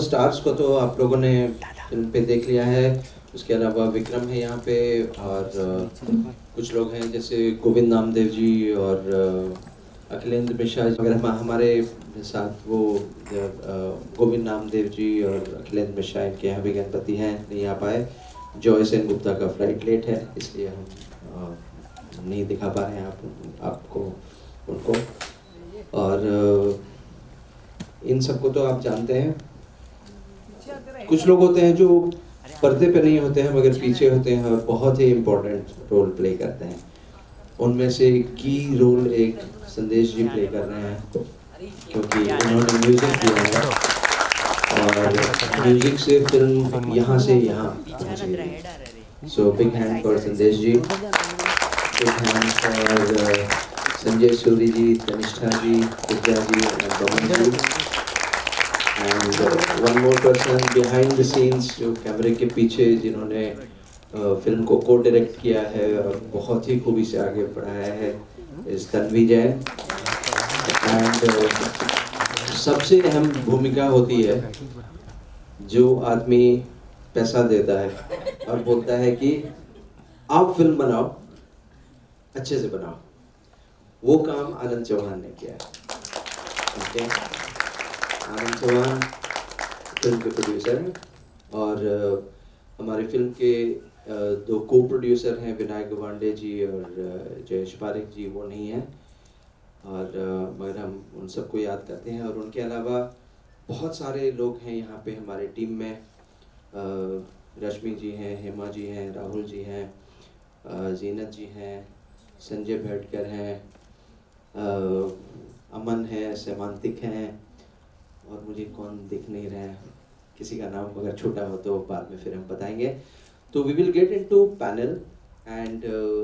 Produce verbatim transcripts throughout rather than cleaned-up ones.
Stars को तो आप लोगों ने फिल्म पे देख लिया है। उसके अलावा विक्रम है यहाँ पे, और कुछ लोग हैं जैसे गोविंद नामदेव जी और अखिलेंद्र मिश्रा वगैरह हमारे साथ। वो गोविंद नामदेव जी और अखिलेंद्र मिश्रा इनके यहाँ भी गणपति हैं, नहीं आ पाए। जॉय सेन गुप्ता का फ्लाइट लेट है, इसलिए हम नहीं दिखा पा रहे हैं आप आपको उनको। और इन सबको तो आप जानते हैं। कुछ लोग होते हैं जो पर्दे पे नहीं होते हैं मगर पीछे होते हैं और बहुत ही इम्पोर्टेंट रोल प्ले करते हैं। उनमें से की रोल एक संदेश जी प्ले कर रहे हैं, क्योंकि उन्होंने म्यूजिक दिया है और म्यूजिक से फिल्म यहाँ से यहाँ पहुँची है। So big hand for Sandesh ji, big hand for Sanjay Suri ji, Tanishtha ji, Vidya ji और Daman ji. And one more person behind the scenes, जो कैमरे के पीछे जिन्होंने फिल्म को को डायरेक्ट किया है और बहुत ही खूबी से आगे बढ़ाया है, इस तन्वी जैन। एंड सबसे अहम भूमिका होती है जो आदमी पैसा देता है और बोलता है कि आप फिल्म बनाओ, अच्छे से बनाओ। वो काम आनंद चौहान ने किया है। ओके, आनंद चौहान फिल्म के प्रोड्यूसर हैं और uh, हमारे फिल्म के uh, दो को प्रोड्यूसर हैं, विनायक गवांडे जी और uh, जयेश पारिक जी, वो नहीं हैं और uh, मगर हम उन सबको याद करते हैं। और उनके अलावा बहुत सारे लोग हैं यहाँ पे हमारे टीम में। uh, रश्मि जी हैं, हेमा जी हैं, राहुल जी हैं, uh, जीनत जी हैं, संजय भेटकर हैं, uh, अमन है, सेमांतिक हैं, और मुझे कौन दिख नहीं रहा है, किसी का नाम अगर छोटा हो तो बाद में फिर हम बताएंगे। तो we will get into panel and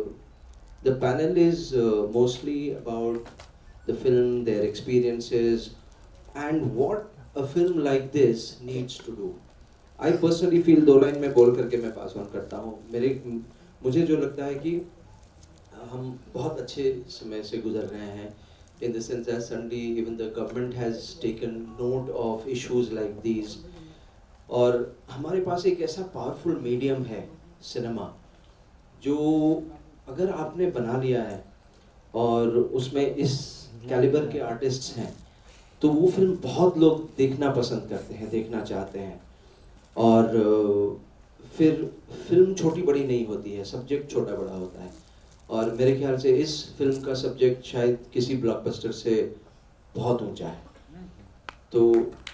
the panel is mostly about the film, their experiences and what a film like this needs to do. I personally feel, दो लाइन में बोल करके मैं पास ऑन करता हूँ। मेरे मुझे जो लगता है कि हम बहुत अच्छे समय से गुजर रहे हैं, in the sense that suddenly even the government has taken note of issues like these। और हमारे पास एक ऐसा पावरफुल मीडियम है सिनेमा, जो अगर आपने बना लिया है और उसमें इस कैलिबर के आर्टिस्ट्स हैं तो वो फिल्म बहुत लोग देखना पसंद करते हैं, देखना चाहते हैं। और फिर फिल्म छोटी बड़ी नहीं होती है, सब्जेक्ट छोटा बड़ा होता है। और मेरे ख्याल से इस फिल्म का सब्जेक्ट शायद किसी ब्लॉकबस्टर से बहुत ऊंचा है। तो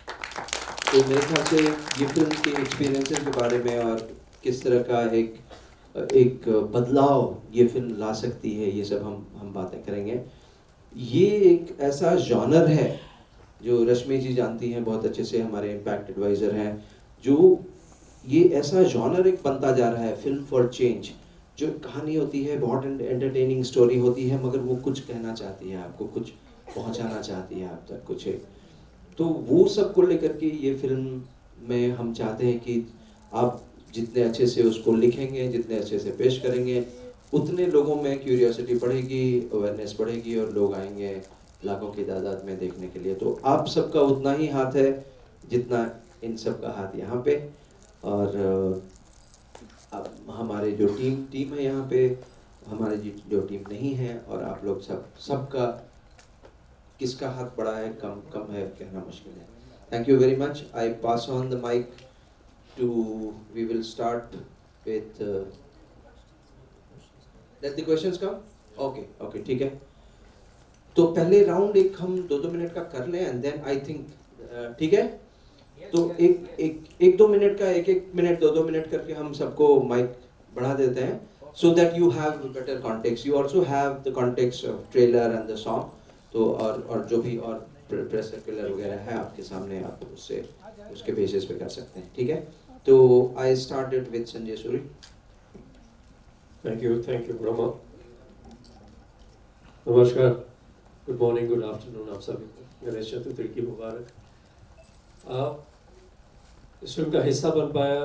तो मेरे ख्याल से ये फिल्म के एक्सपीरियंसेस के बारे में और किस तरह का एक एक बदलाव ये फिल्म ला सकती है, ये सब हम हम बातें करेंगे। ये एक ऐसा जॉनर है जो रश्मि जी जानती हैं बहुत अच्छे से, हमारे इम्पैक्ट एडवाइज़र हैं, जो ये ऐसा जॉनर एक बनता जा रहा है, फिल्म फॉर चेंज। जो कहानी होती है, बहुत एंटरटेनिंग स्टोरी होती है, मगर वो कुछ कहना चाहती है, आपको कुछ पहुंचाना चाहती है आप तक कुछ है। तो वो सब को लेकर के ये फिल्म में हम चाहते हैं कि आप जितने अच्छे से उसको लिखेंगे, जितने अच्छे से पेश करेंगे, उतने लोगों में क्यूरियोसिटी बढ़ेगी, अवेयरनेस बढ़ेगी और लोग आएंगे लाखों की तादाद में देखने के लिए। तो आप सबका उतना ही हाथ है जितना इन सब का हाथ यहाँ पे। और अब हमारे जो टीम टीम है यहाँ पे, हमारे जो टीम नहीं है, और आप लोग सब सबका किसका हाथ बड़ा है कम कम है कहना मुश्किल है। Thank you very much. I pass on the mic to, we will start with let the questions come. Okay okay ठीक है। तो पहले राउंड एक हम दो दो मिनट का कर लें एंड देन आई थिंक, ठीक है। तो एक एक एक दो मिनट का, एक एक मिनट दो दो मिनट करके हम सबको माइक बढ़ा देते हैं, so that you have better context, you also have the context of trailer and the song। तो और और जो भी और प्रेस सर्कुलर वगैरह है आपके सामने, आप उससे उसके बेसिस पे कर सकते हैं, ठीक है। तो I started with Sanjay Suri. Thank you thank you Brahma. नमस्कार, गुड मॉर्निंग, गुड आफ्टरनून आप सभी को। गणेश चतुर्थी की मुबारक। आप इस फिल्म का हिस्सा बन पाया,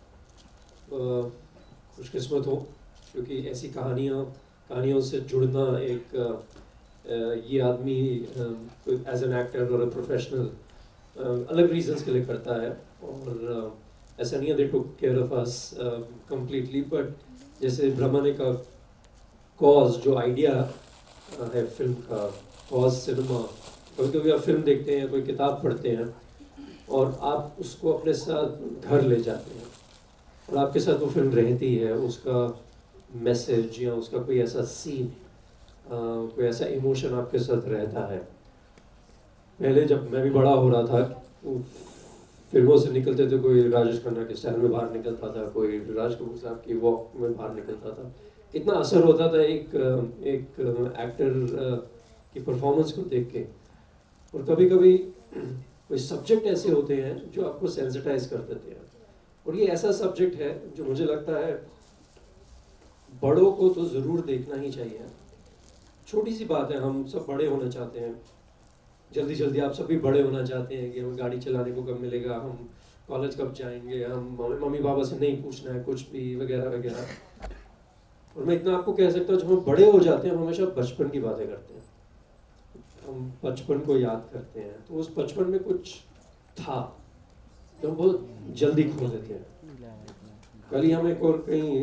खुशकिस्मत हो, क्योंकि ऐसी कहानियाँ कहानियों से जुड़ना एक आ, ये आदमी एज एन एक्टर और प्रोफेशनल अलग रीजंस के लिए करता है, और uh, ऐसा नहीं है they took care of us completely, but जैसे ब्रह्मा ने का कॉज जो आइडिया है फिल्म का, कॉज सिनेमा, कभी कभी आप फिल्म देखते हैं, कोई किताब पढ़ते हैं और आप उसको अपने साथ घर ले जाते हैं और आपके साथ वो फिल्म रहती है, उसका मैसेज या उसका कोई ऐसा सीन, कोई ऐसा इमोशन आपके साथ रहता है। पहले जब मैं भी बड़ा हो रहा था, फिल्मों से निकलते थे, कोई राजेश खन्ना के स्टाइल में बाहर निकलता था, कोई राज कपूर साहब की वॉक में बाहर निकलता था, कितना असर होता था एक एक एक्टर की परफॉर्मेंस को देख के। और कभी कभी कोई सब्जेक्ट ऐसे होते हैं जो आपको सेंसिटाइज कर देते हैं, और ये ऐसा सब्जेक्ट है जो मुझे लगता है बड़ों को तो ज़रूर देखना ही चाहिए। छोटी सी बात है, हम सब बड़े होना चाहते हैं, जल्दी जल्दी आप सभी बड़े होना चाहते हैं कि हमें गाड़ी चलाने को कब मिलेगा, हम कॉलेज कब जाएंगे, हम मम्मी पापा से नहीं पूछना है कुछ भी, वगैरह वगैरह। और मैं इतना आपको कह सकता हूँ, जब हम बड़े हो जाते हैं हम हमेशा बचपन की बातें करते हैं, हम बचपन को याद करते हैं, तो उस बचपन में कुछ था तो हम बहुत जल्दी खो देते हैं। कल ही हम एक और कहीं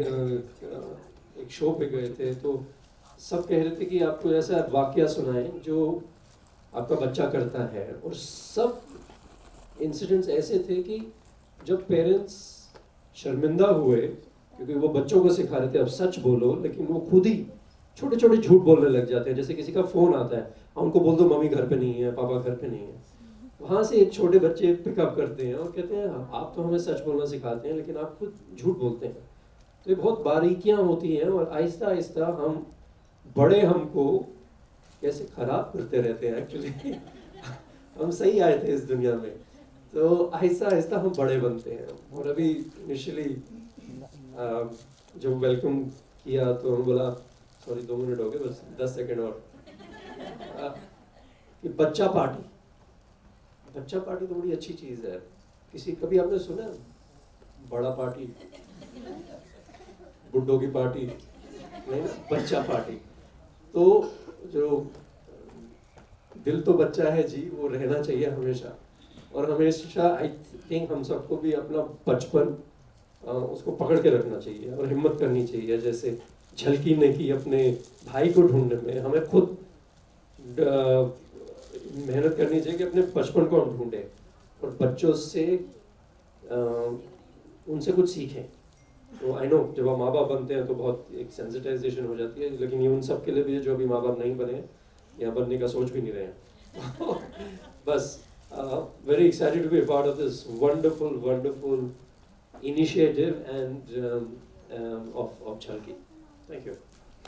एक शो पे गए थे, तो सब कह रहे थे कि आपको ऐसा वाकया सुनाएं जो आपका बच्चा करता है, और सब इंसिडेंट्स ऐसे थे कि जब पेरेंट्स शर्मिंदा हुए क्योंकि वो बच्चों को सिखा रहे थे अब सच बोलो, लेकिन वो खुद ही छोटे छोटे झूठ बोलने लग जाते हैं। जैसे किसी का फोन आता है, उनको बोल दो मम्मी घर पे नहीं है, पापा घर पे नहीं है, वहां से एक छोटे बच्चे पिकअप करते हैं और कहते हैं आप तो हमें सच बोलना सिखाते हैं लेकिन आप खुद झूठ बोलते हैं। तो ये बहुत बारीकियां होती हैं, और आहिस्ता आहिस्ता हम बड़े हमको कैसे खराब करते रहते हैं एक्चुअली हम सही आए थे इस दुनिया में, तो आहिस्ता आहिस्ता हम बड़े बनते हैं। और अभी इनिशियली जब वेलकम किया तो हम बोला, सॉरी दो मिनट हो गए, बस दस सेकंड और, आ, कि बच्चा पार्टी, बच्चा पार्टी तो बड़ी अच्छी चीज है। किसी कभी आपने सुना बड़ा पार्टी, बुड्ढों की पार्टी नहीं, बच्चा पार्टी। तो जो दिल तो बच्चा है जी, वो रहना चाहिए हमेशा, और हमेशा आई थिंक हम सबको भी अपना बचपन उसको पकड़ के रखना चाहिए और हिम्मत करनी चाहिए। जैसे झलकी ने की अपने भाई को ढूंढने में, हमें खुद मेहनत करनी चाहिए कि अपने बचपन को हम ढूंढें और बच्चों से आ, उनसे कुछ सीखें। तो आई नो जब आप माँ बाप बनते हैं तो बहुत एक सेंसिटाइजेशन हो जाती है, लेकिन ये उन सब के लिए भी है जो अभी माँ बाप नहीं बने या बनने का सोच भी नहीं रहे हैं बस very excited to be a part of this wonderful wonderful initiative and um, um, of, of Chalki. Thank you.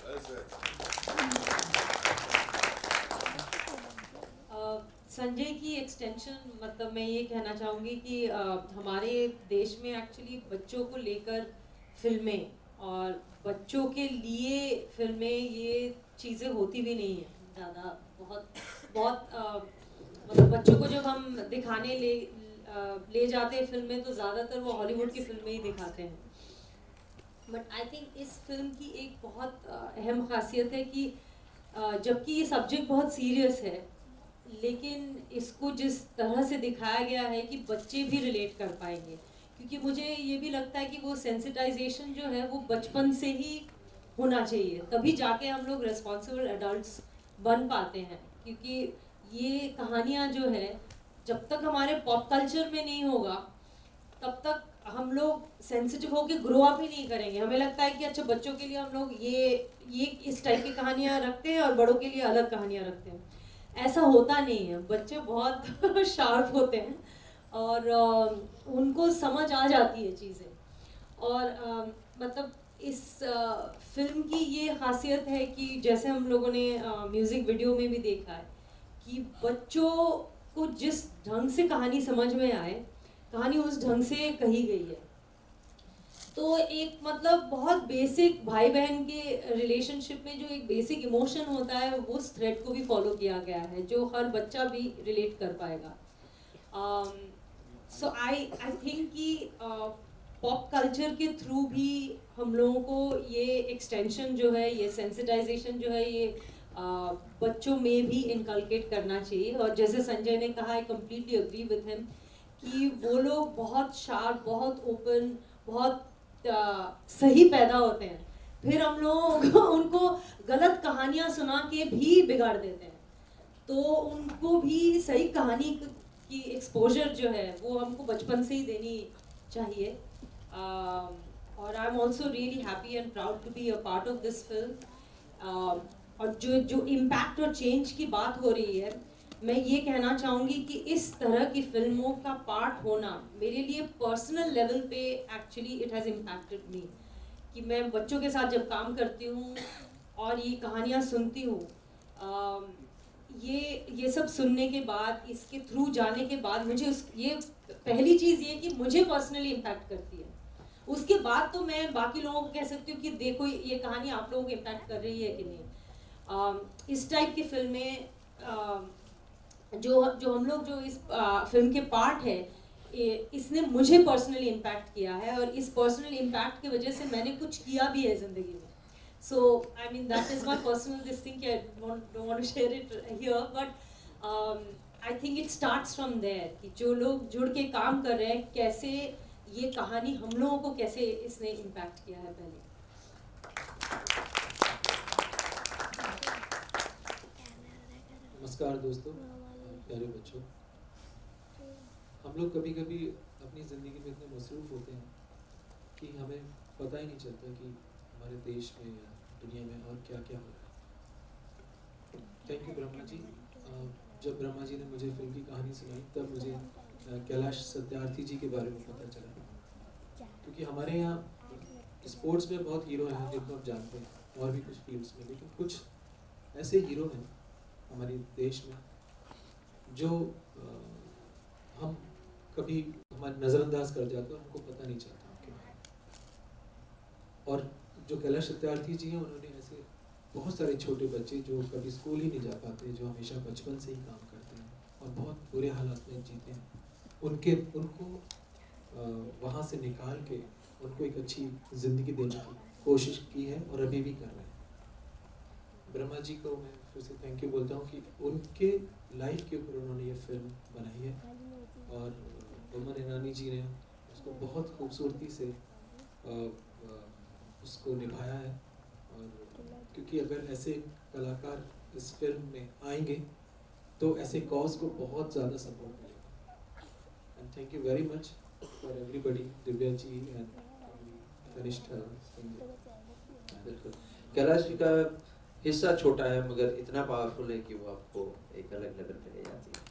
uh, Sanjay की एक्सटेंशन, मतलब मैं ये कहना चाहूँगी कि uh, हमारे देश में एक्चुअली बच्चों को लेकर फिल्में और बच्चों के लिए फिल्में ये चीज़ें होती भी नहीं है ज़्यादा। बहुत बहुत uh, मतलब बच्चों को जब हम दिखाने ले ले जाते हैं फिल्में तो ज़्यादातर वो हॉलीवुड की फिल्में ही दिखाते हैं। बट आई थिंक इस फिल्म की एक बहुत अहम खासियत है कि जबकि ये सब्जेक्ट बहुत सीरियस है, लेकिन इसको जिस तरह से दिखाया गया है कि बच्चे भी रिलेट कर पाएंगे, क्योंकि मुझे ये भी लगता है कि वो सेंसिटाइजेशन जो है वो बचपन से ही होना चाहिए, तभी जाके हम लोग रिस्पॉन्सिबल एडल्ट्स बन पाते हैं। क्योंकि ये कहानियाँ जो है जब तक हमारे पॉप कल्चर में नहीं होगा तब तक हम लोग सेंसिटिव होकर ग्रो अप ही नहीं करेंगे। हमें लगता है कि अच्छा बच्चों के लिए हम लोग ये ये इस टाइप की कहानियाँ रखते हैं और बड़ों के लिए अलग कहानियाँ रखते हैं। ऐसा होता नहीं है, बच्चे बहुत शार्प होते हैं और आ, उनको समझ आ जाती है चीज़ें। और आ, मतलब इस आ, फिल्म की ये खासियत है कि जैसे हम लोगों ने म्यूज़िक वीडियो में भी देखा है कि बच्चों को जिस ढंग से कहानी समझ में आए, कहानी उस ढंग से कही गई है। तो एक मतलब बहुत बेसिक भाई बहन के रिलेशनशिप में जो एक बेसिक इमोशन होता है उस थ्रेड को भी फॉलो किया गया है, जो हर बच्चा भी रिलेट कर पाएगा। सो आई आई थिंक कि पॉप कल्चर के थ्रू भी हम लोगों को ये एक्सटेंशन जो है, ये सेंसिटाइजेशन जो है, ये बच्चों में भी इनकलकेट करना चाहिए। और जैसे संजय ने कहा, I completely agree with him कि वो लोग बहुत शार्प, बहुत ओपन, बहुत आ, सही पैदा होते हैं, फिर हम लोग उनको गलत कहानियाँ सुना के भी बिगाड़ देते हैं। तो उनको भी सही कहानी की एक्सपोजर जो है वो हमको बचपन से ही देनी चाहिए। uh, और I am also really happy and proud to be a part of this film. और जो जो इम्पैक्ट और चेंज की बात हो रही है, मैं ये कहना चाहूँगी कि इस तरह की फिल्मों का पार्ट होना मेरे लिए पर्सनल लेवल पे actually it has impacted me. कि मैं बच्चों के साथ जब काम करती हूँ और ये कहानियाँ सुनती हूँ, ये ये सब सुनने के बाद, इसके थ्रू जाने के बाद मुझे उस ये पहली चीज़ ये कि मुझे पर्सनली इम्पैक्ट करती है। उसके बाद तो मैं बाकी लोगों को कह सकती हूँ कि देखो ये कहानी आप लोगों को इम्पैक्ट कर रही है कि नहीं। uh, इस टाइप की फिल्में uh, जो जो हम लोग जो इस uh, फिल्म के पार्ट है, इसने मुझे पर्सनली इम्पैक्ट किया है और इस पर्सनल इम्पैक्ट की वजह से मैंने कुछ किया भी है ज़िंदगी में। So I mean that is my personal this thing. I don't, don't want to share it here, but um, I think it starts from there कि जो लोग जुड़ के काम कर रहे हैं, कैसे ये कहानी हम लोगों को कैसे इसने इम्पैक्ट किया है। पहले नमस्कार दोस्तों, प्यारे बच्चों। हम लोग कभी कभी अपनी ज़िंदगी में इतने मसरूफ़ होते हैं कि हमें पता ही नहीं चलता कि हमारे देश में या दुनिया में और क्या क्या हो रहा है। Thank you Brahma ji. जब ब्रह्मा जी ने मुझे फिल्म की कहानी सुनाई तब मुझे कैलाश सत्यार्थी जी के बारे में पता चला, क्योंकि हमारे यहाँ स्पोर्ट्स में बहुत हीरो हैं जिनको आप जानते हैं, और भी कुछ फील्ड्स में, लेकिन कुछ ऐसे हीरो हैं हमारे देश में जो आ, हम कभी हमारे नज़रअंदाज कर जाते हैं, हमको पता नहीं चलता उनके बारे में। और जो कैलाश सत्यार्थी जी हैं, उन्होंने ऐसे बहुत सारे छोटे बच्चे जो कभी स्कूल ही नहीं जा पाते, जो हमेशा बचपन से ही काम करते हैं और बहुत बुरे हालात में जीते हैं, उनके उनको वहाँ से निकाल के उनको एक अच्छी ज़िंदगी देने की कोशिश की है और अभी भी कर रहे हैं। ब्रह्मा जी को मैं फिर से थैंक यू बोलता हूँ कि उनके लाइफ के ऊपर उन्होंने ये फिल्म बनाई है और बोमन ईरानी जी ने उसको बहुत खूबसूरती से आ, आ, उसको निभाया है। और क्योंकि अगर ऐसे कलाकार इस फिल्म में आएंगे तो ऐसे कॉज को बहुत ज़्यादा सपोर्ट मिलेगा। And thank you very much for everybody, Divya ji and Kanishtha. बिल्कुल, कैलाश जी का हिस्सा छोटा है मगर इतना पावरफुल है कि वो आपको एक अलग लेवल पे ले जाती है।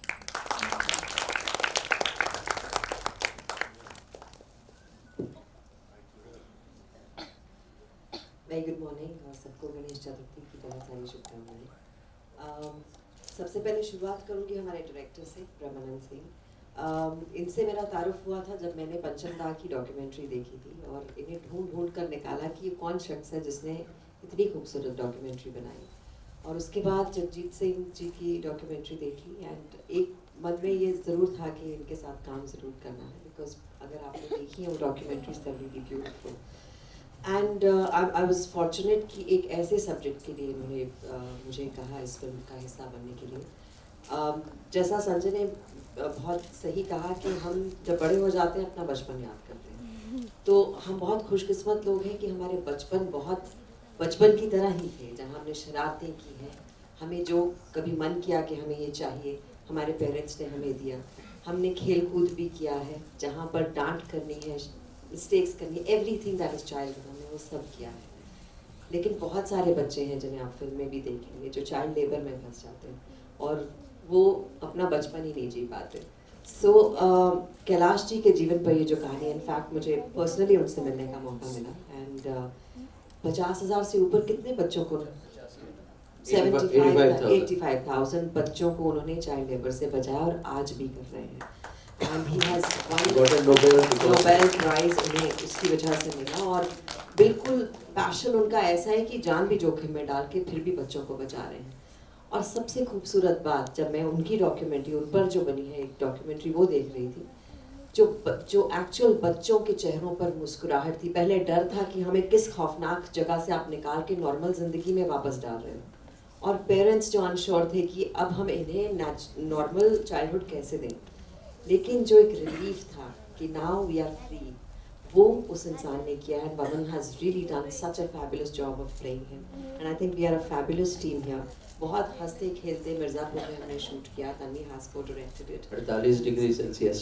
वेरी गुड मॉर्निंग और सबको गणेश चतुर्थी की बहुत सारी शुभकामनाएं। सबसे पहले शुरुआत करूंगी हमारे डायरेक्टर से, ब्रह्मानंद सिंह। uh, इनसे मेरा तारुफ हुआ था जब मैंने पंचम दा की डॉक्यूमेंट्री देखी थी और इन्हें ढूंढ ढूंढ कर निकाला कि ये कौन शख्स है जिसने इतनी खूबसूरत डॉक्यूमेंट्री बनाई। और उसके बाद जगजीत सिंह जी की डॉक्यूमेंट्री देखी एंड एक मन में ये ज़रूर था कि इनके साथ काम ज़रूर करना है, बिकॉज अगर आपने देखी है वो documentaries that will be beautiful. And I was fortunate कि एक ऐसे सब्जेक्ट के लिए इन्होंने uh, मुझे कहा इस फिल्म का हिस्सा बनने के लिए। uh, जैसा संजय ने uh, बहुत सही कहा कि हम जब बड़े हो जाते हैं अपना बचपन याद करते हैं, तो हम बहुत खुशकिस्मत लोग हैं कि हमारे बचपन बहुत बचपन की तरह ही थे, जहाँ हमने शरारतें की हैं, हमें जो कभी मन किया कि हमें ये चाहिए हमारे पेरेंट्स ने हमें दिया, हमने खेल कूद भी किया है, जहाँ पर डांट करनी है, मिस्टेक्स करनी है, एवरीथिंग दैट इज चाइल्ड हमने वो सब किया है। लेकिन बहुत सारे बच्चे हैं जिन्हें आप फिल्म में भी देखेंगे जो चाइल्ड लेबर में फंस जाते हैं और वो अपना बचपन ही नहीं जी पाते। सो so, uh, कैलाश जी के जीवन पर ये जो कहानी है, इनफैक्ट मुझे पर्सनली उनसे मिलने का मौका मिला एंड पचास हजार से ऊपर कितने बच्चों को एटी फाइव थाउजेंड बच्चों को उन्होंने चाइल्ड लेबर से बचाया और आज भी कर रहे हैं। And he has won Nobel Prize उन्हें उसकी वजह से मिला और बिल्कुल पैशन उनका ऐसा है कि जान भी जोखिम में डाल के फिर भी बच्चों को बचा रहे हैं। और सबसे खूबसूरत बात, जब मैं उनकी डॉक्यूमेंट्री उन पर जो बनी है एक डॉक्यूमेंट्री वो देख रही थी, जो जो एक्चुअल बच्चों के चेहरों पर मुस्कुराहट थी। पहले डर था कि हमें किस खौफनाक जगह से आप निकाल के नॉर्मल ज़िंदगी में वापस डाल रहे हो, और पेरेंट्स जो अनश्योर थे कि अब हम इन्हें नॉर्मल चाइल्डहुड कैसे दें, लेकिन जो एक रिलीफ था कि नाउ वी आर फ्री, वो उस इंसान ने किया है। Boman has really done such a fabulous job of playing him and I think we are a fabulous team here. बहुत हंसते खेलते मिर्ज़ापुर में हमने शूट किया, Tanvi has co directed it. अड़तालीस डिग्री सेल्सियस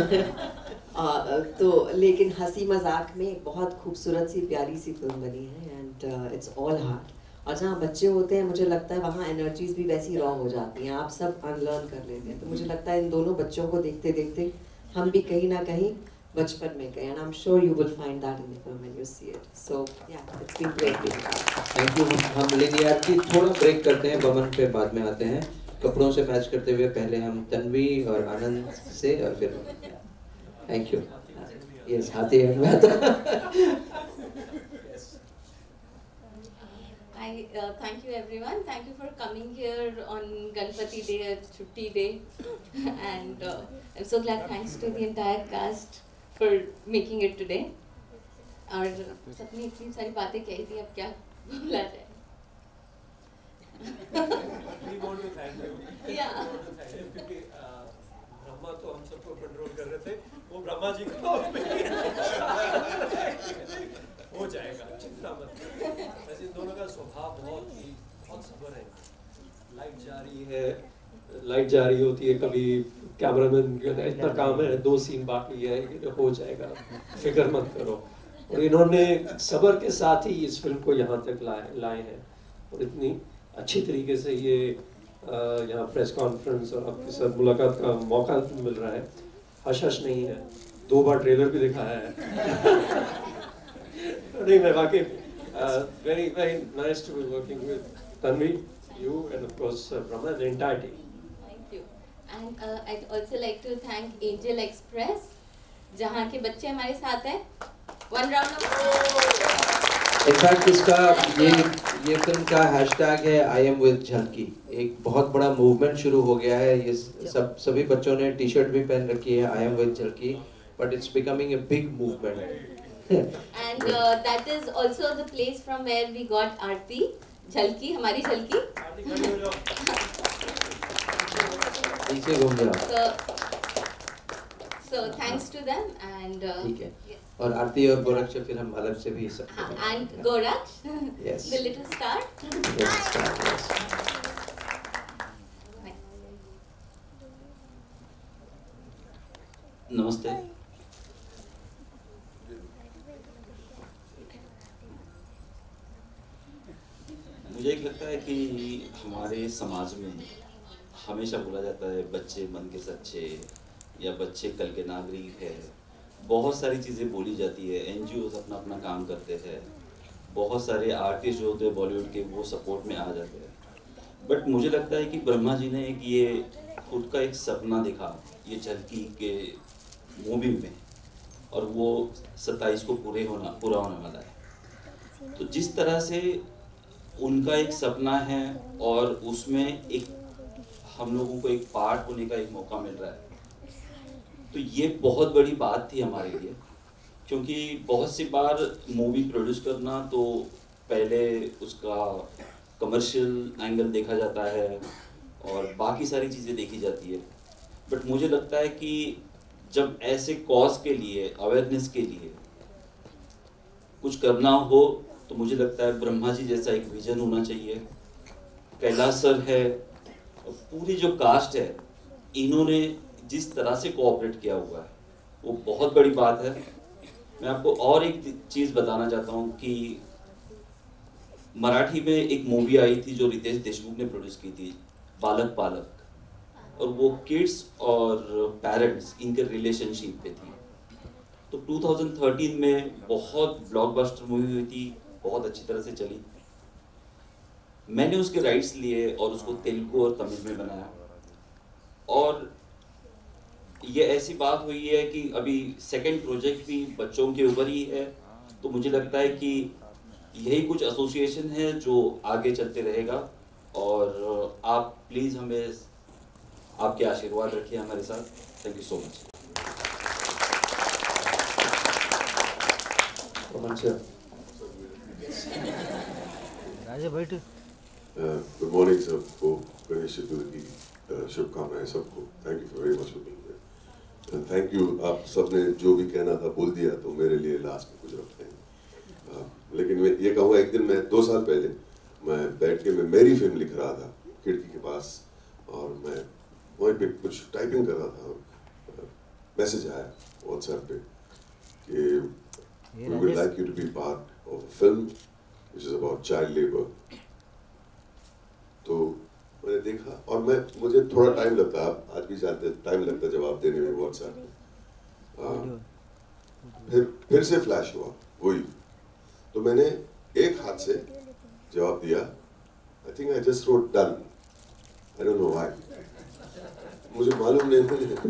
तो लेकिन हंसी मजाक में बहुत खूबसूरत सी प्यारी सी फिल्म बनी है एंड इट्स ऑल हार्ट। और जहाँ बच्चे होते हैं मुझे लगता है वहाँ एनर्जीज भी वैसी रॉ हो जाती हैं, आप सब अनलर्न कर लेते हैं। तो मुझे लगता है इन दोनों बच्चों को देखते देखते हम भी कहीं ना कहीं बचपन में गए and I am sure you will find that in the film when you see it. So yeah it's been great. Thank you. हम लेंगे आपकी थोड़ा ब्रेक करते हैं, बमन पे बाद में आते हैं। कपड़ों से मैच करते हुए पहले हम तन्वी और आनंद से और फिर थैंक यू। यस हाथी एंड में आता। I uh, thank you everyone. Thank you for coming here on Ganpati Day, Chutti Day, and uh, I'm so glad. Thanks to the entire cast for making it today. और सबने इतनी सारी बातें कही थी, अब क्या बोला जाए? We want to thank you. Yeah. क्योंकि ब्रह्मा तो हम सबको कंट्रोल कर रहे थे, वो ब्रह्मा जी को हो जाएगा, चिंता मत करो। वैसे इन दोनों का स्वभाव बहुत ही बहुत सब्र है। लाइट जा रही है, लाइट जा रही होती है, कभी कैमरामैन इतना काम है, दो सीन बाकी है, ये हो जाएगा, फिक्र मत करो। और इन्होंने सब्र के साथ ही इस फिल्म को यहाँ तक लाए लाए हैं और इतनी अच्छी तरीके से ये यहाँ प्रेस कॉन्फ्रेंस और आपके साथ मुलाकात का मौका मिल रहा है। हश हश नहीं है, दो बार ट्रेलर भी दिखाया है। नहीं मैं वाकई very very nice to be working with Tanvi, you and of course uh, Brahma and the entire team. Thank you. And uh, I'd also like to thank Angel Express, जहाँ के बच्चे हमारे साथ हैं। One round of applause. In fact इसका ये ये film का हैशटैग है आई एम विद झलकी। एक बहुत बड़ा मूवमेंट शुरू हो गया है। ये सब सभी बच्चों ने टी शर्ट भी पहन रखी है I am with Jhalki, but it's becoming a big movement. And uh, that is also the place from where we got Aarti, Jhalki, हमारी झलकी। पीछे घूम जाओ। So, so thanks to them and. Uh, ठीक है। yes. और आरती और गोरक्ष फिर हम अलग से भी सब। And Goraksh, yes. the little star. Yes, star, yes. नमस्ते। मुझे एक लगता है कि हमारे समाज में हमेशा बोला जाता है बच्चे मन के सच्चे या बच्चे कल के नागरिक है। बहुत सारी चीज़ें बोली जाती है, एनजीओ अपना अपना काम करते हैं, बहुत सारे आर्टिस्ट जो होते हैं बॉलीवुड के वो सपोर्ट में आ जाते हैं। बट मुझे लगता है कि ब्रह्मा जी ने एक ये खुद का एक सपना देखा ये झलकी के मूवी में, और वो सत्ताईस को पूरे होना पूरा होने वाला है। तो जिस तरह से उनका एक सपना है और उसमें एक हम लोगों को एक पार्ट होने का एक मौका मिल रहा है, तो ये बहुत बड़ी बात थी हमारे लिए। क्योंकि बहुत सी बार मूवी प्रोड्यूस करना तो पहले उसका कमर्शियल एंगल देखा जाता है और बाकी सारी चीज़ें देखी जाती है। बट मुझे लगता है कि जब ऐसे कॉज के लिए, अवेयरनेस के लिए कुछ करना हो, तो मुझे लगता है ब्रह्मा जी जैसा एक विजन होना चाहिए। कैलाश सर है और पूरी जो कास्ट है, इन्होंने जिस तरह से कोऑपरेट किया हुआ है वो बहुत बड़ी बात है। मैं आपको और एक चीज़ बताना चाहता हूँ कि मराठी में एक मूवी आई थी जो रितेश देशमुख ने प्रोड्यूस की थी, बालक पालक, और वो किड्स और पेरेंट्स इनके रिलेशनशिप पे थी। तो दो हज़ार तेरह में बहुत ब्लॉकबस्टर मूवी हुई थी, बहुत अच्छी तरह से चली। मैंने उसके राइट्स लिए और उसको तेलुगु और तमिल में बनाया, और ये ऐसी बात हुई है कि अभी सेकंड प्रोजेक्ट भी बच्चों के ऊपर ही है। तो मुझे लगता है कि यही कुछ एसोसिएशन है जो आगे चलते रहेगा, और आप प्लीज़ हमें आपके आशीर्वाद रखिए हमारे साथ। Thank you so much. राजा बैठ गुड मॉर्निंग सबको, गणेश चतुर्थी शुभकामनाएं सबको। Thank you very much for being here and thank you. आप सबने जो भी कहना था बोल दिया, तो मेरे लिए लास्ट में कुछ रखते हैं। uh, लेकिन मैं ये कहूँगा, एक दिन मैं दो साल पहले मैं बैठ के मैं मेरी फिल्म लिख रहा था खिड़की के पास, और मैं वहीं पे कुछ टाइपिंग कर रहा था। मैसेज आया व्हाट्सएप पे कि we would like you to be part of a film which is about child labor। तो मैंने देखा, और मैं मुझे थोड़ा टाइम लगता है, आप आज भी जानते हैं टाइम लगता है जवाब देने में व्हाट्सएप में। फिर फिर से फ्लैश हुआ वही, तो मैंने एक हाथ से जवाब दिया। I think I just wrote done, I don't know why, मुझे मालूम नहीं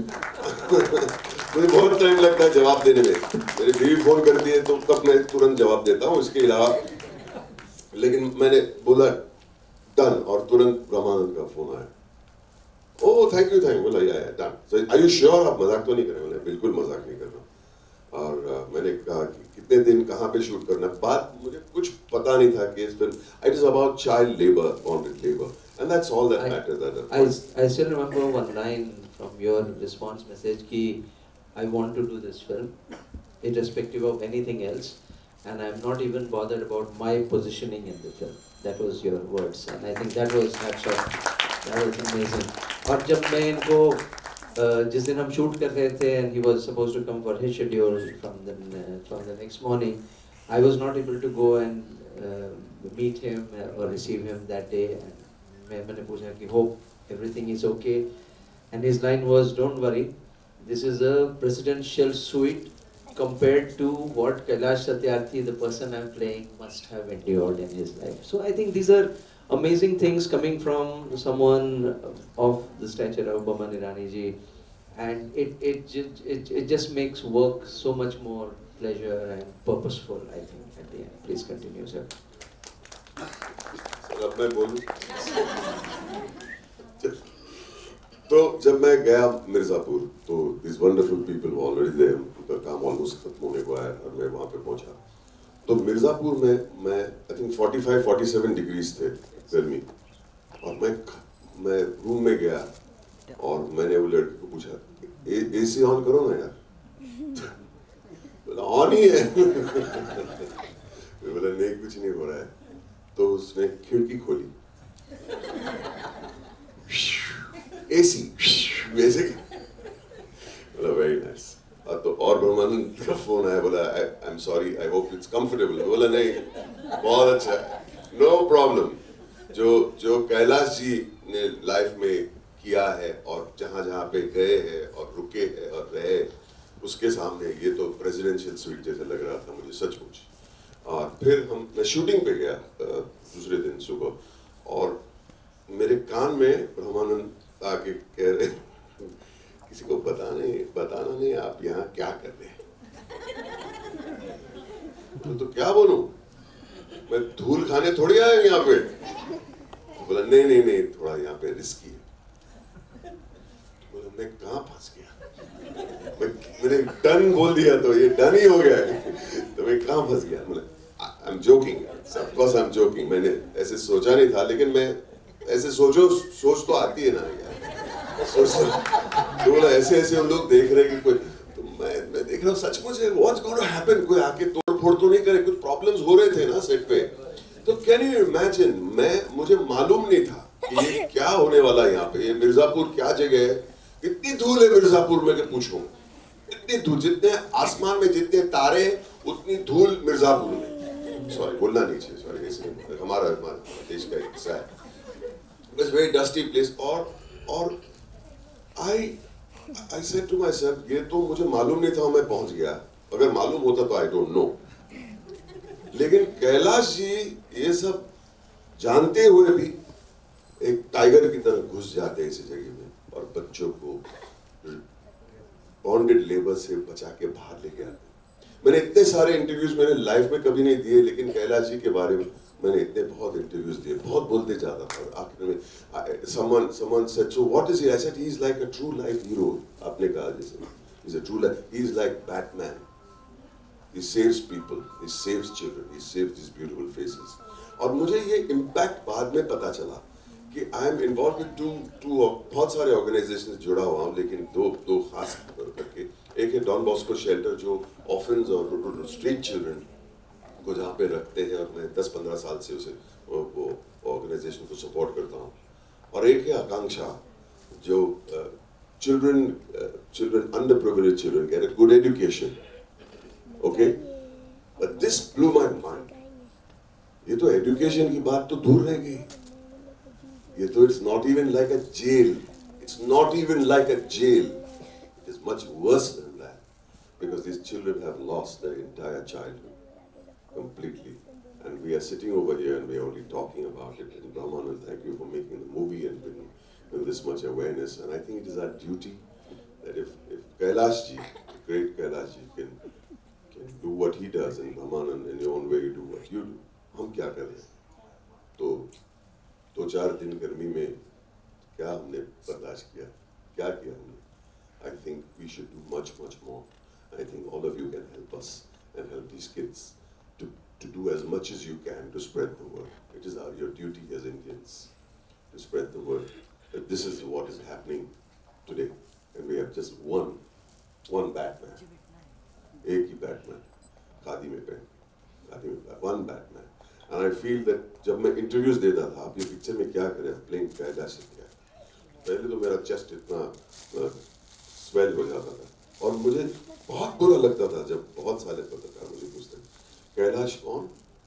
मुझे बहुत टाइम लगता है जवाब देने में। मेरी बीवी फोन करती है तो तब मैं तुरंत जवाब देता हूँ, इसके अलावा। लेकिन मैंने बोला डन, और तुरंत ब्रह्मानंद का फोन आया। ओह थैंक यू थैंक बोला, या डन। Are you sure? आप मजाक तो नहीं कर रहे? बोले बिल्कुल मजाक नहीं कर रहा। और uh, मैंने कहा कि कितने दिन कहाँ पे शूट करना है। बात मुझे कुछ पता नहीं था कि इस film it is about child labour, bonded labour, and that's all that matters at that point. I, I still remember one line from your response message ki I want to do this film irrespective of anything else, and I'm not even bothered about my positioning in the film. That was your words, and I think that was hats off. That was amazing. और जब मैं इनको जिस दिन हम shoot कर रहे थे and he was supposed to come for his schedule from the from the next morning, I was not able to go and uh, meet him or receive him that day. And मैं मैंने पूछा कि hope everything is okay, and his line was, don't worry, this is a presidential suite compared to what Kailash Satyarthi, the person I'm playing, must have endured in his life. So I think these are amazing things coming from someone of the stature of Boman Irani ji, and it it just it, it just makes work so much more pleasure and purposeful, I think, at the end. Please continue, sir. अब मैं बोलूं? तो जब मैं गया मिर्जापुर, तो these wonderful people were already there, उनका काम ऑलमोस्ट खत्म होने को आया और मैं वहाँ पे पहुँचा। तो मिर्जापुर में मैं आई थिंक पैंतालीस सैंतालीस डिग्रीज थे गर्मी, और मैं मैं रूम में गया और मैंने वो लड़के को पूछा एसी ऑन करो ना यार। बोला ऑन ही है। बोला नहीं कुछ नहीं हो रहा है। तो उसने खिड़की खोली, एसी वैसे, बोला वेरी नाइस। तो और ब्रह्मानंद का फोन आया, बोला I am sorry, I hope it's comfortable. बोला नहीं बहुत अच्छा, नो प्रॉब्लम। जो जो कैलाश जी ने लाइफ में किया है और जहाँ जहाँ पे गए हैं और रुके हैं और रहे, उसके सामने ये तो प्रेसिडेंशियल स्वीट जैसे लग रहा था मुझे सचमुच। और फिर हम मैं शूटिंग पे गया दूसरे दिन सुबह, और मेरे कान में ब्रह्मानंद आके कह रहे किसी को बताने बताना नहीं आप यहाँ क्या कर रहे हैं। तो, तो क्या बोलूं, मैं धूल खाने थोड़ी आया यहाँ पे। तो बोला नहीं नहीं नहीं थोड़ा यहाँ पे रिस्की है। तो बोला मैं कहाँ फंस गया, मैं मैंने डन बोल दिया तो ये डन ही हो गया है। तो मैं कहाँ फंस गया, मतलब I am joking, of course I am joking, मैंने ऐसे सोचा नहीं था, लेकिन मैं ऐसे सोचो सोच तो आती है ना यार, सोच तो बोला ऐसे ऐसे हम लोग देख रहे हैं कि कोई, तो मैं मैं देख रहा हूँ सचमुच है व्हाट्स गोइंग टू हैपन, कोई आके तोड़ फोड़ तो नहीं करे, कुछ प्रॉब्लम्स हो रहे थे ना सेट पे। तो कैन यू इमेजिन, मैं मुझे मालूम नहीं था कि ये क्या होने वाला है यहाँ पे, ये मिर्जापुर क्या जगह है, इतनी धूल है मिर्जापुर में कि पूछो, इतनी धूल, जितने आसमान में जितने तारे उतनी धूल मिर्जापुर में। सॉरी बोलना नहीं चाहिए, सॉरी, ऐसे हमारा हमारा देश का एक हिस्सा है। It's very dusty place, और और I I said to myself, ये तो मुझे मालूम नहीं था मैं पहुंच गया, अगर मालूम होता तो I don't know। लेकिन कैलाश जी ये सब जानते हुए भी एक टाइगर की तरह घुस जाते हैं इस जगह में, और बच्चों को बॉन्डेड लेबर से बचा के बाहर लेके आते। मैंने इतने सारे इंटरव्यूज मैंने लाइफ में कभी नहीं दिए, लेकिन कैलाश जी के बारे में मैंने इतने बहुत इंटरव्यूज दिए, बहुत बोलते जाता था। आखिर में someone someone said, so what is he? I said he is like a true life hero। आपने कहा जैसे he is a true life, he is like Batman, he saves people, he saves children, he saves these beautiful faces. और मुझे ये impact बाद में पता चला कि I am involved with two two बहुत सारे organizations जुड़ा हुआ हूँ, लेकिन दो दो खास करके एक है डॉन बॉस्को शेल्टर जो ऑर्फन्स और स्ट्रीट चिल्ड्रन को जहाँ पे रखते हैं, और मैं दस पंद्रह साल से उसे वो ऑर्गेनाइजेशन को सपोर्ट करता हूँ, और एक है आकांक्षा जो children children underprivileged children get a good education. Okay, but this blew my mind. ये तो एजुकेशन की बात तो दूर रह गई, ये तो it's not even like a jail, it's not even like a jail, it is much worse than that, because these children have lost their entire childhood completely. And we are sitting over here and we are only talking about it. And Brahmanand, thank you for making the movie and bringing with this much awareness. And I think it is our duty that if, if Kailash ji, the great Kailash ji, can, can do what he does, and Brahmanand in your own way you do what you do, हम क्या करें? तो दो चार दिन गर्मी में क्या हमने बर्दाश्त किया? क्या किया हमने? I think we should do much, much more. I think all of you can help us and help these kids to, to do as much as you can to spread the word. It is our, your duty as Indians to spread the word that this is what is happening today. And we have just one, one Batman. एक ही Batman. Khadi में पहन, खादी में one Batman. And I feel that जब मैं interviews देता था, आप ये picture में क्या करें, playing Kailash क्या? पहले तो मेरा chest इतना swell हो जाता था, और मुझे बहुत बुरा लगता था जब बहुत सारे पत्रकार मुझे पूछते कैलाश कौन?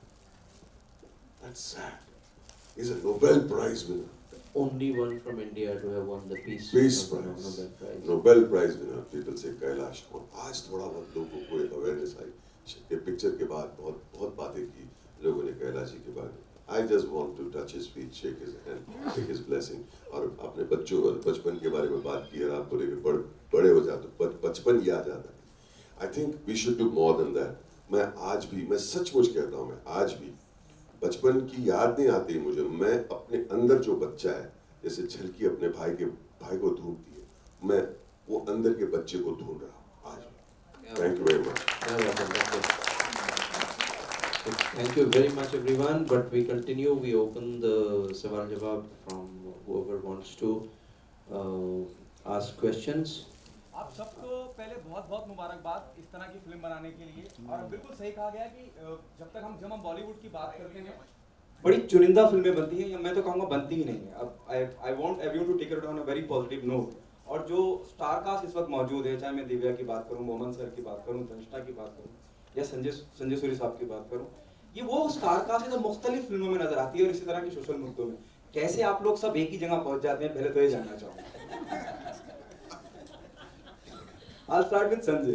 That's sad. He's a Nobel Prize winner. Only one from India to have won the Peace, Peace Nobel, Prize. Nobel Prize. Nobel Prize winner. People say Kailash कौन? आज थोड़ा बहुत लोगों को एक awareness आई. ये पिक्चर के बाद बहुत बहुत बातें की लोगों ने कैलाश जी के बारे में. I just want to touch his feet, shake his hand, take his blessing. और अपने बच्चों और बचपन के बारे में बात की, और आप बोले कि बड़े बड़े हो जाते हो, बचपन याद आता है. I think we should do more than that. मैं आज भी, मैं सचमुच कहता हूँ, मैं आज भी बचपन की याद नहीं आती मुझे. मैं अपने अंदर जो बच्चा है, जैसे झलकी अपने भाई के भाई को ढूंढती है, मैं वो अंदर के बच्चे को ढूंढ रहा हूँ आज. Thank you very much. Thank you very much, everyone. But we continue. We open the Sawal Jawab from whoever wants to uh, ask questions. आप सबको पहले बहुत बहुत मुबारकबाद इस तरह की फिल्म बनाने के लिए. और बिल्कुल सही कहा गया कि जब तक हम जब हम बॉलीवुड की बात करते हैं, बड़ी चुनिंदा फिल्में बनती हैं, या मैं तो कहूँगा बनती ही नहीं है. अब I I want everyone to take it on a very positive note. और जो स्टार कास्ट इस वक्त मौजूद है, चाहे मैं दिव्या की बात करूँ, मोहम्मद सर की बात करूँ, धनिष्ठा की बात करूँ, या संजय संजय सूरी साहब की बात करूँ, ये वो स्टार कास्ट है जो मुख्तलिफ फिल्मों में नजर आती है. और इसी तरह के सोशल मुद्दों में कैसे आप लोग सब एक ही जगह पहुंच जाते हैं, पहले तो ये जानना चाहूँगा. I'll start with Sanjay.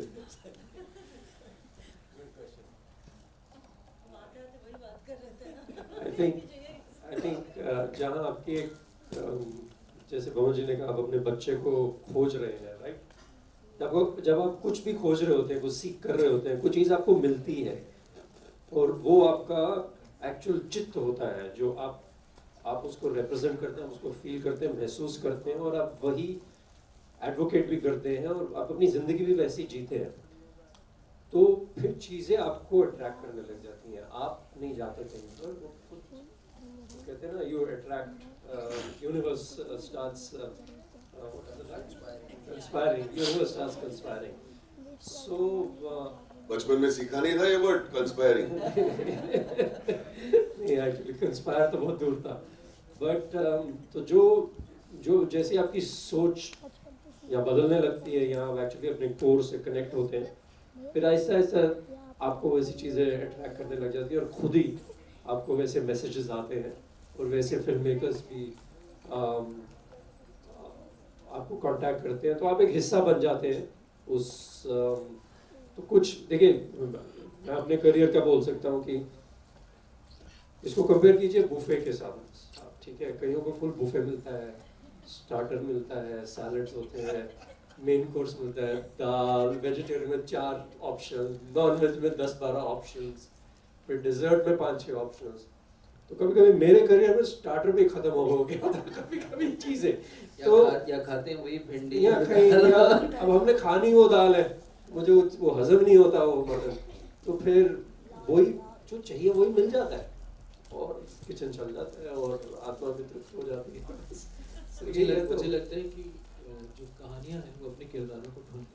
I think, I think uh, जहाँ आपकी एक um, जैसे भवन जी ने कहा, आप अपने बच्चे को खोज रहे हैं, राइट? जब आप जब आप कुछ भी खोज रहे होते हैं, कुछ सीख कर रहे होते हैं, कुछ चीज़ आपको मिलती है, और वो आपका एक्चुअल चित्त होता है, जो आप आप उसको रिप्रेजेंट करते हैं, उसको फील करते हैं, महसूस करते हैं, और आप वही एडवोकेट भी करते हैं, और आप अपनी ज़िंदगी भी वैसी जीते हैं. तो फिर चीज़ें आपको अट्रैक्ट करने लग जाती हैं. आप नहीं जाते कहीं पर, वो खुद कहते हैं ना, you attract, universe starts conspiring, universe starts conspiring. So बचपन में सीखा नहीं था ये वर्ड कंस्पायरिंग. नहीं, एक्चुअली कंस्पायर तो बहुत दूर था. बट um, तो जो जो जैसे आपकी सोच या बदलने लगती है, या आप एक्चुअली अपने कोर से कनेक्ट होते हैं, फिर ऐसा ऐसा आपको वैसी चीज़ें अट्रैक्ट करने लग जाती है, और खुद ही आपको वैसे मैसेजेस आते हैं, और वैसे फिल्म मेकर्स भी um, आपको कांटेक्ट करते हैं, तो आप एक हिस्सा बन जाते हैं उस. um, तो कुछ देखिए, मैं अपने करियर का बोल सकता हूँ कि इसको कंपेयर कीजिए बुफे के साथ. ठीक है, कईयों को फुल बुफे मिलता है, स्टार्टर मिलता है, सैलड्स होते हैं, मेन कोर्स मिलता है, दाल, वेजिटेरियन में चार ऑप्शन, नॉन वेज में दस बारह ऑप्शंस, फिर डिजर्ट में पाँच छः ऑप्शंस. तो कभी कभी मेरे करियर में स्टार्टर भी खत्म हो गया था, कभी कभी चीज़ें तो या, खा, या खाते हैं वही भिंडी, या कहीं, या अब हमने खानी वो दाल है, मुझे वो हजम नहीं होता वो मटन. तो फिर वही जो चाहिए वही मिल जाता है और किचन चल जाता है और आत्मा भी तृप्त हो जाती है। So, मुझे ये लग, तो- मुझे लगता है कि जो कहानियां हैं वो अपने किरदारों को ढूंढ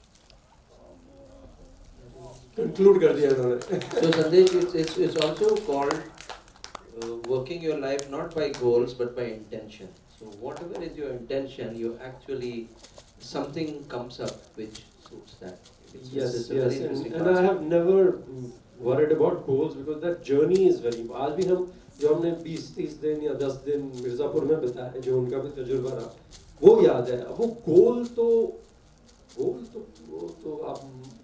कंक्लूड कर दिया उन्होंने। So Sandesh, it's, it's, it's also called uh, working your life not by goals but by intention. So whatever is your intention, you actually, something comes up which suits that. It's, Yes, it's a yes, very and, interesting and I concept. have never mm, worried about goals because that journey is very. आज भी हम जो हमने बीस तीस दिन या दस दिन मिर्जापुर में बिताए जो उनका भी तजुर्बा रहा वो याद है। अब वो गोल तो गोल तो वो तो आप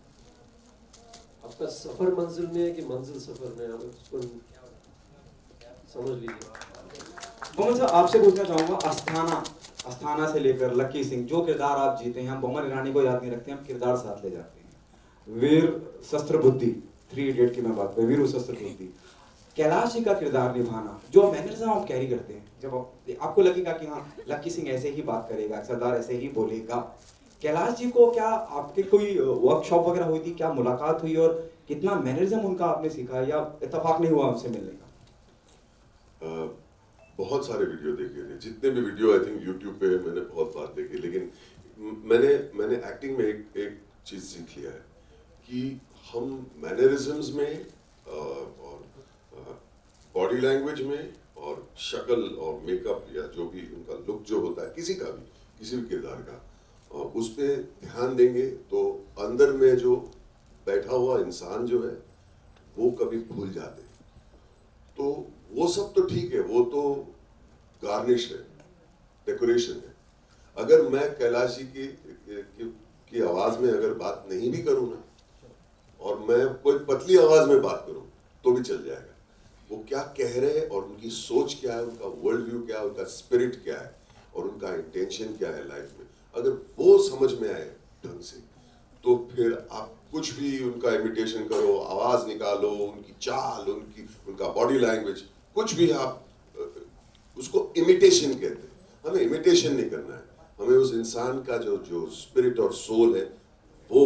आपका सफर मंजिल में है कि मंजिल सफर में है, आप उसको समझ लीजिए। मोहम्मद साहब आपसे पूछना चाहूंगा, अस्थाना अस्थाना से लेकर लक्की सिंह जो किरदार आप जीते हैं, हम बोमन ईरानी को याद नहीं रखते, हम किरदार साथ ले जाते हैं। वीर शस्त्र बुद्धि, थ्री इडियट की मैं बात करूं, वीर शस्त्र बुद्धि, कैलाश जी का किरदार निभाना, जो मैनरिज्म आप कैरी करते हैं, जब आप, आपको लगेगा कि हाँ लक्की सिंह ऐसे ही बात करेगा, सरदार ऐसे ही बोलेगा, कैलाश जी को क्या आपके कोई वर्कशॉप वगैरह हुई थी, क्या मुलाकात हुई और कितना मैनरिज्म उनका आपने सीखा या इत्तेफाक नहीं हुआ उनसे मिलने का? uh, बहुत सारे वीडियो देखे थे, जितने भी वीडियो आई थिंक यूट्यूब पे मैंने बहुत बार देखे, लेकिन मैंने मैंने एक्टिंग में एक एक चीज़ सीख लिया है कि हम मैनरिज्म्स में और बॉडी लैंग्वेज में और शक्ल और मेकअप या जो भी उनका लुक जो होता है किसी का भी किसी भी किरदार का, उस पर ध्यान देंगे तो अंदर में जो बैठा हुआ इंसान जो है वो कभी भूल जाते हैं। तो वो सब तो ठीक है, वो तो गार्निश है, डेकोरेशन है। अगर मैं कैलाश जी की, की की आवाज में अगर बात नहीं भी करूं ना और मैं कोई पतली आवाज में बात करूं तो भी चल जाएगा। वो क्या कह रहे हैं और उनकी सोच क्या है, उनका वर्ल्ड व्यू क्या है, उनका स्पिरिट क्या है और उनका इंटेंशन क्या है लाइफ में, अगर वो समझ में आए ढंग से तो फिर आप कुछ भी उनका इमिटेशन करो, आवाज निकालो, उनकी चाल, उनकी उनका बॉडी लैंग्वेज, कुछ भी आप उसको इमिटेशन कहते हैं। हमें इमिटेशन नहीं करना है, हमें उस इंसान का जो जो स्पिरिट और सोल है वो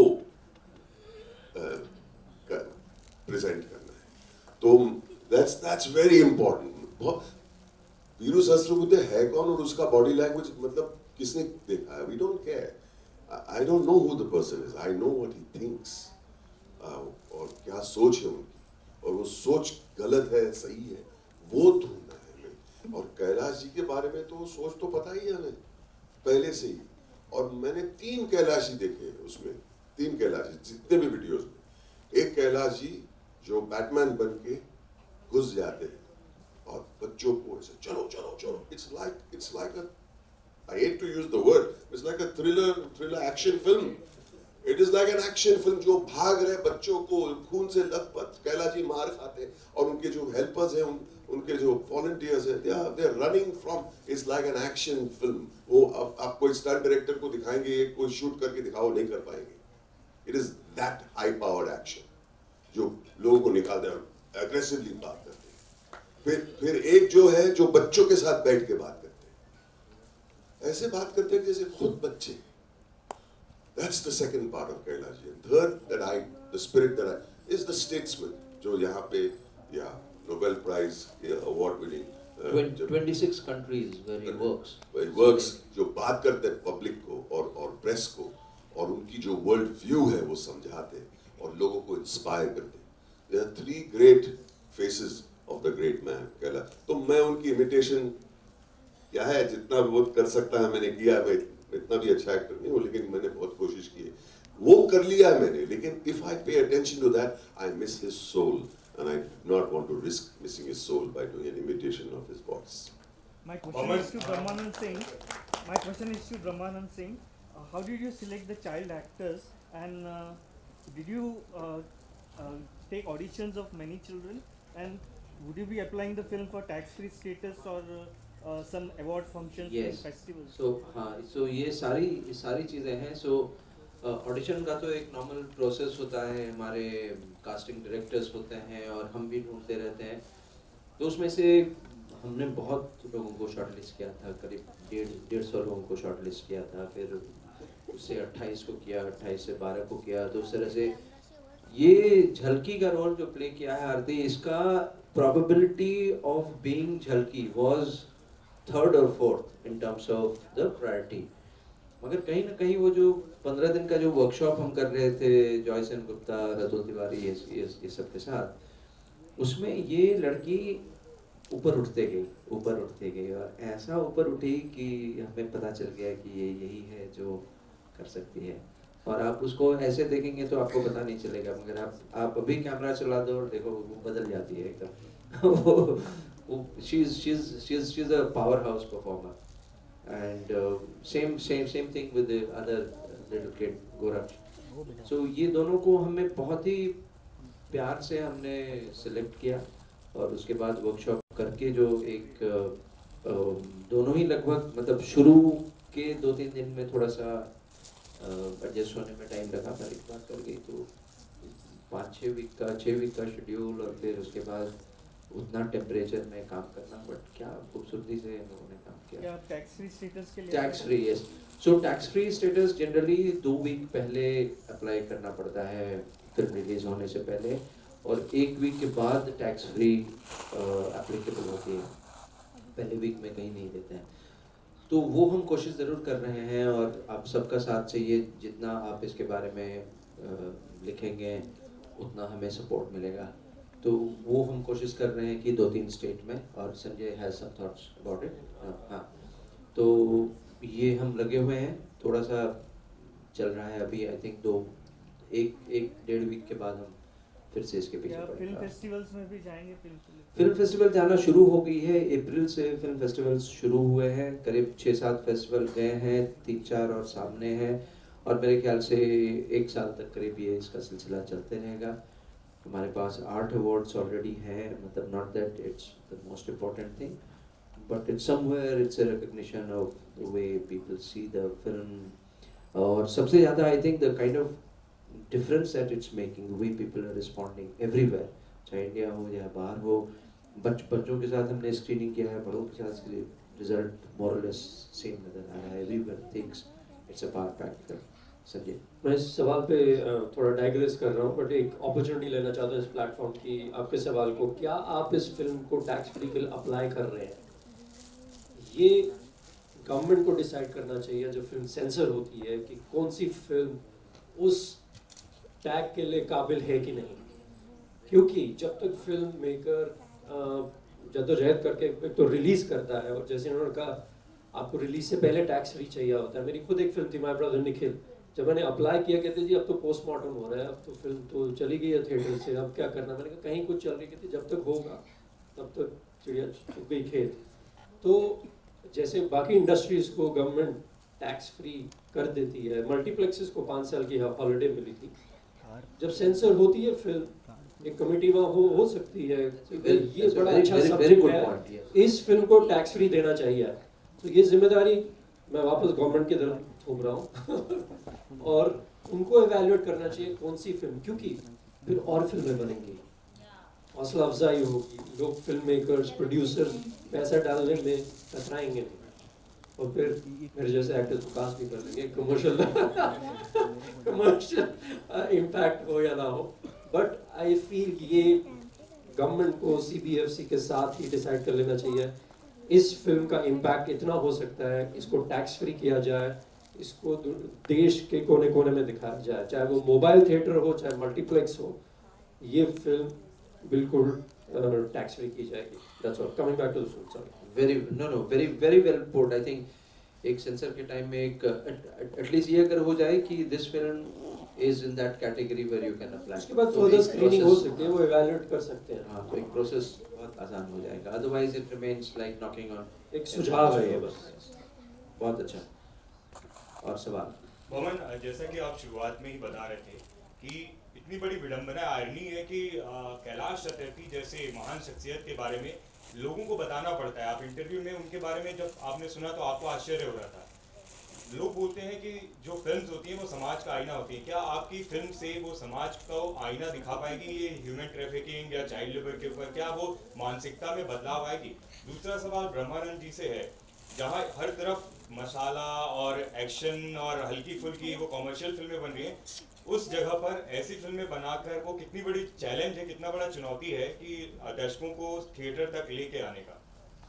प्रेजेंट करना है। तो that's that's very important. Viru Sahasrabuddhe है कौन और उसका बॉडी लैंग्वेज मतलब किसने देखा है? We don't care. I don't know who the person is. I know what he thinks. uh, और क्या सोच है उनकी, और वो सोच गलत है सही है वो ढूंढना है हमें। और कैलाश जी के बारे में तो सोच तो पता ही है हमें पहले से ही। और मैंने तीन कैलाश जी देखे उसमें, तीन कैलाश जी जितने भी वीडियोस में। एक कैलाश जी जो बैटमैन बन के घुस जाते हैं और बच्चों को ऐसे चलो चलो चलो, it's like it's like a I hate to use the word. It's like a thriller, thriller action film. It is like an action film जो भाग रहे बच्चों को खून से लथपथ, कैलाश जी मार खाते और उनके जो हेल्पर्स हैं, उन, उनके जो वॉलंटियर्स हैं, they are they are running from. It's like an action film. वो आप, आप कोई स्टंट डायरेक्टर को दिखाएंगे, कोई शूट करके दिखाओ नहीं कर पाएंगे. It is that high powered action जो लोगों को निकालते हैं और एग्रेसिवली बात करते हैं। फिर फिर एक जो है जो बच्चों के साथ बैठ के बात करते हैं, ऐसे बात करते हैं जैसे खुद बच्चे। That's the second part of Kailash ji. And third, that I, the spirit that I, is the statesman जो यहाँ पे या Nobel Prize award winning uh, twenty-six countries where he works. Where he works, जो बात करते हैं public को और और प्रेस को और उनकी जो वर्ल्ड व्यू है वो समझाते हैं और लोगों को इंस्पायर करते हैं। There are three great faces of the great man Kailash. तो मैं उनकी इमिटेशन क्या है जितना भी वो कर सकता है मैंने किया है। मैं इतना भी अच्छा एक्टर नहीं हूँ लेकिन मैंने बहुत कोशिश की है, वो कर लिया है मैंने। लेकिन if I pay attention to that, I miss his soul and I do not want to risk missing his soul by doing an imitation of his voice. My question is to Brahmanand Singh. My question is to Brahmanand Singh. Uh, how did you select the child actors and uh, did you uh, uh, take auditions of many children and would you be applying the film for tax-free status or uh, Uh, some award functions yes. and festivals? So हाँ, so ये सारी सारी चीज़ें हैं। So audition uh, का तो एक normal process होता है, हमारे कास्टिंग डायरेक्टर्स होते हैं और हम भी ढूंढते रहते हैं। तो उसमें से हमने बहुत लोगों को शॉर्टलिस्ट किया था, करीब डेढ़ डेढ़ सौ लोगों को शॉर्टलिस्ट किया था। फिर उससे अट्ठाईस को किया, अट्ठाईस से बारह को किया। तो उस तरह से ये झलकी का रोल जो प्ले किया है आरती, इसका probability of being Jhalki was third और fourth in terms of the priority. मगर कहीं ना कहीं वो जो पंद्रह दिन का जो वर्कशॉप हम कर रहे थे जॉयसन गुप्ता, रतुल तिवारी, ये ये, ये सब के साथ, उसमें ये लड़की ऊपर उठते गई ऊपर उठते गई और ऐसा ऊपर उठी कि हमें पता चल गया कि ये यही है जो कर सकती है। और आप उसको ऐसे देखेंगे तो आपको पता नहीं चलेगा, मगर आप आप अभी कैमरा चला दो और देखो वो बदल जाती है एकदम। वो she is she is she is she is a powerhouse performer and same same same thing with the other little kid Goraksh. So ये दोनों को हमें बहुत ही प्यार से हमने सिलेक्ट किया और उसके बाद वर्कशॉप करके जो एक दोनों ही लगभग मतलब शुरू के दो तीन दिन में थोड़ा सा एडजस्ट होने में टाइम लगा, पर एक बार कर गई तो पाँच छः वीक का छः वीक का शेड्यूल और फिर उसके बाद उतना टेम्परेचर में काम करना, बट क्या खूबसूरती से हम लोगों ने काम किया। टैक्स फ्री स्टेटस के लिए tax free yes. So tax free status generally दो वीक पहले अप्लाई करना पड़ता है फिल्म रिलीज होने से पहले, और एक वीक के बाद टैक्स फ्री एप्लीकेबल होती है, पहले वीक में कहीं नहीं देते हैं। तो वो हम कोशिश ज़रूर कर रहे हैं और आप सबका साथ चाहिए, जितना आप इसके बारे में uh, लिखेंगे उतना हमें सपोर्ट मिलेगा। तो वो हम कोशिश कर रहे हैं कि दो तीन स्टेट में, और Sanjay has some thoughts about it. हाँ, तो ये हम लगे हुए हैं, थोड़ा सा चल रहा है अभी। आई थिंक दो एक एक डेढ़ वीक के बाद हम फिर से इसके पीछे पड़ेंगे। फिल्म फेस्टिवल्स में भी जाएंगे? फिल्म फिल्म फेस्टिवल जाना शुरू हो गई है, अप्रैल से फिल्म फेस्टिवल्स शुरू हुए हैं, करीब छः सात फेस्टिवल गए हैं, तीन चार और सामने हैं, और मेरे ख्याल से एक साल तक करीब ये इसका सिलसिला चलते रहेगा। हमारे पास आठ अवार्ड्स ऑलरेडी हैं, मतलब not that it's the most important thing, but it's somewhere it's a recognition of the way people see the film. और सबसे ज़्यादा I think the kind of difference that it's making, the way people are responding everywhere, चाहे India हो या बाहर हो। बच बच्चों के साथ हमने स्क्रीनिंग किया है, बड़ों के साथ रिजल्ट मोरलेस सेम नजर आ रहा है। Everyone thinks it's a power packed film. Sanjay, मैं इस सवाल पे थोड़ा डाइग्रेस कर रहा हूँ, बट एक अपॉर्चुनिटी लेना चाहता हूँ इस प्लेटफॉर्म की आपके सवाल को। क्या आप इस फिल्म को टैक्स फ्री के लिए अप्लाई कर रहे हैं? ये गवर्नमेंट को डिसाइड करना चाहिए जब फिल्म सेंसर होती है कि कौन सी फिल्म उस टैग के लिए काबिल है कि नहीं। क्योंकि जब तक फिल्म मेकर जद्दोजहद करके एक तो रिलीज करता है, और जैसे उन्होंने कहा आपको रिलीज से पहले टैक्स फ्री चाहिए होता है। मेरी खुद एक फिल्म थी माय ब्रदर निखिल, जब मैंने अप्लाई किया कहते जी अब तो पोस्टमार्टम हो रहा है, अब तो फिल्म तो चली गई है थिएटर से, अब क्या करना। मैंने कहा कहीं कुछ चल रही कहती जब तक होगा तब तक चिड़िया चुग गई खेत। तो जैसे बाकी इंडस्ट्रीज को गवर्नमेंट टैक्स फ्री कर देती है, मल्टीप्लेक्सेस को पाँच साल की हॉलीडे मिली थी, जब सेंसर होती है फिल्म एक कमेटी वहाँ हो हो सकती है। ये बड़ा अच्छा सब्जेक्ट है, इस फिल्म को टैक्स फ्री देना चाहिए। तो ये जिम्मेदारी मैं वापस गवर्नमेंट की तरफ थोप रहा हूँ, और उनको इवैल्यूएट करना चाहिए कौन सी फिल्म, क्योंकि फिर और फिल्में बनेंगी, हौसला अफजाई होगी, लोग फिल्म मेकर्स प्रोड्यूसर्स पैसा डालने में कतराएंगे नहीं, और फिर मेरे जैसे एक्टर्स को कास्ट भी कर लेंगे, कमर्शियल कमर्शियल इम्पैक्ट हो या ना हो। बट आई फील ये गवर्नमेंट को सी बी एफ सी के साथ ही डिसाइड कर लेना चाहिए। इस फिल्म का इम्पैक्ट इतना हो सकता है, इसको टैक्स फ्री किया जाए, इसको देश के कोने कोने में दिखाया जाए, चाहे वो मोबाइल थिएटर हो चाहे मल्टीप्लेक्स हो, ये फिल्म बिल्कुल टैक्स फ्री की जाएगी। That's all. Coming back to the film, sorry. Very no no very very well put. I think एक सेंसर के टाइम में एक एटलीस्ट ये अगर हो जाए कि this film is in that category where you can apply, उसके बाद further screening हो सकती है, वो evaluate कर सकते हैं। हाँ, तो एक प्रोसेस बहुत आसान हो जाएगा, otherwise it remains like knocking on। एक सुझाव है ये बस। बहुत अच्छा। और सवाल? मोहन, जैसा कि आप शुरुआत में ही बता रहे थे कि इतनी बड़ी विडंबना आयरनी है कि कैलाश सत्यार्थी जैसे महान शख्सियत के बारे में लोगों को बताना पड़ता है। आप इंटरव्यू में उनके बारे में जब आपने सुना तो आपको आश्चर्य हो रहा था। लोग बोलते हैं कि जो फिल्म्स होती हैं वो समाज का आईना होती हैं। क्या आपकी फिल्म से वो समाज को आईना दिखा पाएगी, ये ह्यूमन ट्रैफिकिंग या चाइल्ड लेबर के ऊपर, क्या वो मानसिकता में बदलाव आएगी? दूसरा सवाल ब्रह्मानंद जी से है, जहाँ हर तरफ मसाला और एक्शन और हल्की फुल्की वो कॉमर्शियल फिल्में बन रही हैं, उस जगह पर ऐसी फिल्में बनाकर वो कितनी बड़ी चैलेंज है, कितना बड़ा चुनौती है कि दर्शकों को थिएटर तक लेके आने का?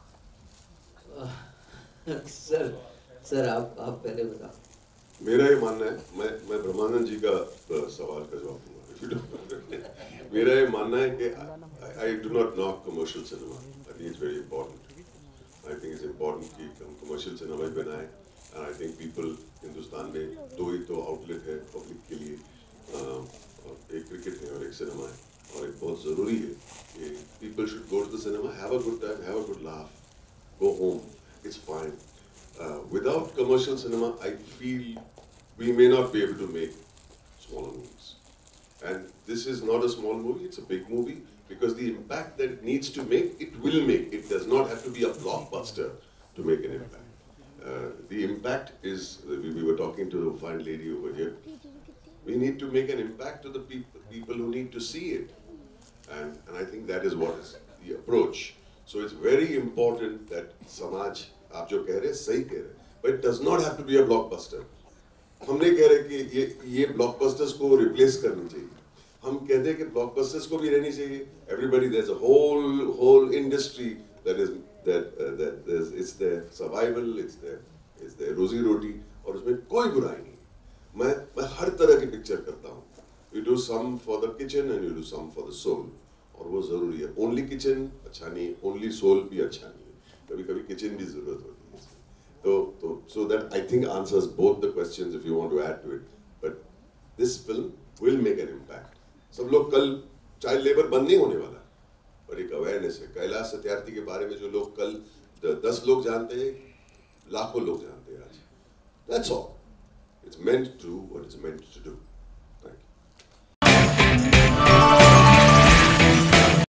सर सर आप आप पहले बताओ। मेरा ये मानना है, मैं मैं ब्रह्मानंद जी का सवाल का जवाब दूंगा। मेरा ये मानना है कि I do not knock commercial cinema. I think it's very important. I think it's important कि हम कमर्शियल सिनेमा ही बनाएं। And I think people Hindustan में दो ही तो आउटलेट है पब्लिक के लिए, एक क्रिकेट है और एक सिनेमा है, और एक बहुत ज़रूरी है कि people should go to the cinema, have a good time, have a good laugh, go home, it's fine. Uh, without commercial cinema, I feel we may not be able to make smaller movies. And this is not a small movie, it's a big movie, because the impact that it needs to make, it will make. It does not have to be a blockbuster to make an impact. Uh, the impact is, we, we were talking to a fine lady over here, we need to make an impact to the people, people who need to see it. And, and I think that is what is the approach. So it's very important that समाज, आप जो कह रहे हैं सही कह रहे हैं, but it does not have to be a blockbuster. हम नहीं कह रहे कि ये ये blockbusters को replace करनी चाहिए. हम कहते हैं कि blockbusters को भी रहनी चाहिए. Everybody, there's a whole whole industry that is that uh, that there's it's their survival, it's their it's their रोजी रोटी, और उसमें कोई बुराई नहीं. मैं मैं हर तरह की पिक्चर करता हूँ. You do some for the kitchen and you do some for the soul. और वो ज़रूरी है. ओनली किचन अच्छा नहीं, ओनली सोल भी अच्छा नहीं है. कभी कभी किचन भी ज़रूरत होती है. तो तो so that I think answers both the questions if you want to add to it. But this film will make an impact. सब लोग कल चाइल्ड लेबर बंद नहीं होने वाला, पर एक अवेयरनेस है. कैलाश सत्यार्थी के बारे में जो लोग कल दस लोग जानते हैं, लाखों लोग जानते हैं आज. That's all. It's meant to what it's meant to do.